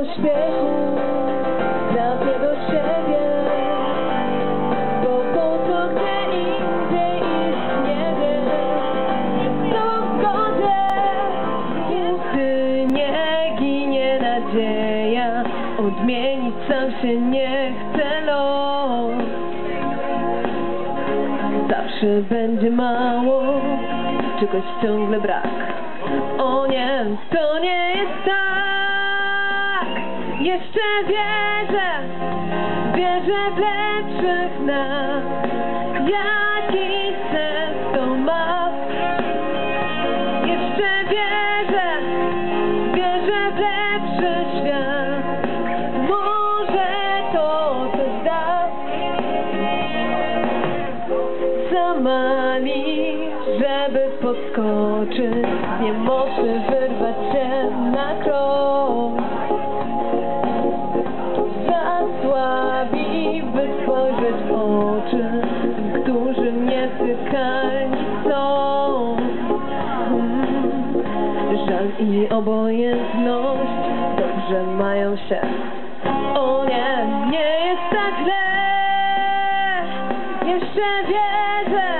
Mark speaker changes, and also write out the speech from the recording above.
Speaker 1: pośpiechu trafię do siebie, bo po co gdzie indziej iść nie wiem. To w zgodzie, gdy nie ginie nadzieja, odmienić sam się nie chce los. Zawsze będzie mało, czegoś ciągle brak. O nie, to nie jest tak. Jeszcze wierzę w lepszych nas. Jaki sens to ma? Jeszcze wierzę w lepszy świat. Może to coś da. Sama mi, żeby podskoczyć, nie może wyrwać się na krok. Zasłabi, by spojrzeć w oczy tym, którzy mnie tykani są. Żal i obojętność dobrze mają się. O nie, nie jest tak źle. Jeszcze wierzę